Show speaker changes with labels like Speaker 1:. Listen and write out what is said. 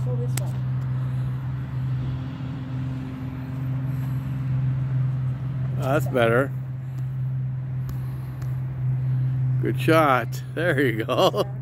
Speaker 1: go this way.
Speaker 2: That's better. Good shot. There you go.